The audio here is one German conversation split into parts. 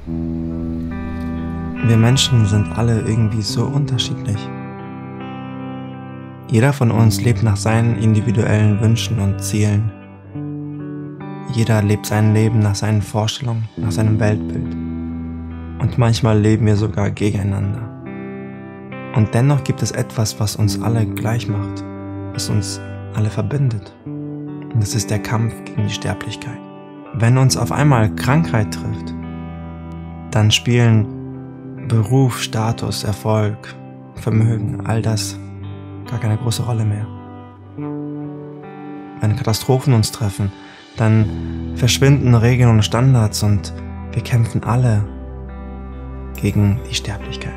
Wir Menschen sind alle irgendwie so unterschiedlich. Jeder von uns lebt nach seinen individuellen Wünschen und Zielen. Jeder lebt sein Leben nach seinen Vorstellungen, nach seinem Weltbild. Und manchmal leben wir sogar gegeneinander. Und dennoch gibt es etwas, was uns alle gleich macht, was uns alle verbindet. Und das ist der Kampf gegen die Sterblichkeit. Wenn uns auf einmal Krankheit trifft, dann spielen Beruf, Status, Erfolg, Vermögen, all das gar keine große Rolle mehr. Wenn Katastrophen uns treffen, dann verschwinden Regeln und Standards und wir kämpfen alle gegen die Sterblichkeit.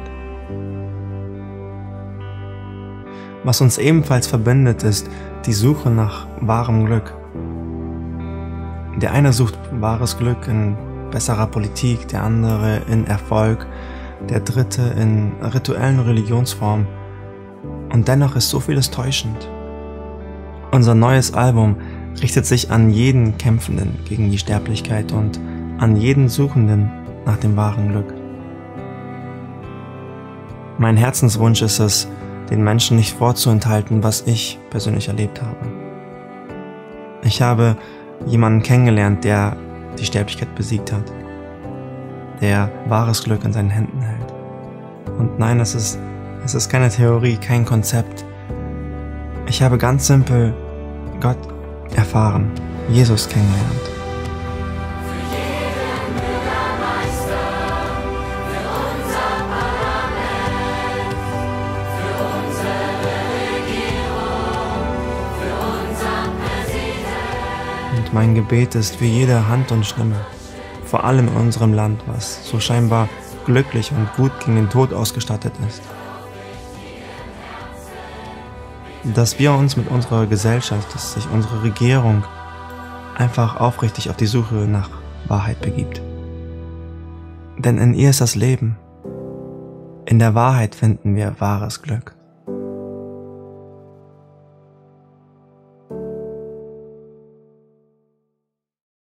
Was uns ebenfalls verbindet, ist die Suche nach wahrem Glück. Der eine sucht wahres Glück in besserer Politik, der andere in Erfolg, der dritte in rituellen Religionsformen. Und dennoch ist so vieles täuschend. Unser neues Album richtet sich an jeden Kämpfenden gegen die Sterblichkeit und an jeden Suchenden nach dem wahren Glück. Mein Herzenswunsch ist es, den Menschen nicht vorzuenthalten, was ich persönlich erlebt habe. Ich habe jemanden kennengelernt, der die Sterblichkeit besiegt hat, der wahres Glück in seinen Händen hält. Und nein, es ist keine Theorie, kein Konzept. Ich habe ganz simpel Gott erfahren, Jesus kennengelernt. Und mein Gebet ist für jede Hand und Stimme, vor allem in unserem Land, was so scheinbar glücklich und gut gegen den Tod ausgestattet ist, dass wir uns mit unserer Gesellschaft, dass sich unsere Regierung einfach aufrichtig auf die Suche nach Wahrheit begibt. Denn in ihr ist das Leben. In der Wahrheit finden wir wahres Glück.